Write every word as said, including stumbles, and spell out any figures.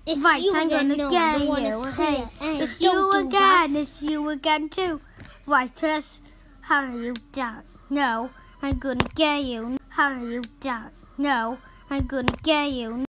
It's right, you I'm again. gonna No, get I don't wanna you. see Hey, it. Hey, it's don't you do again. that. It's you again too. Right, let's hunt you down. No, I'm gonna get you. Hunt you down. No, I'm gonna get you.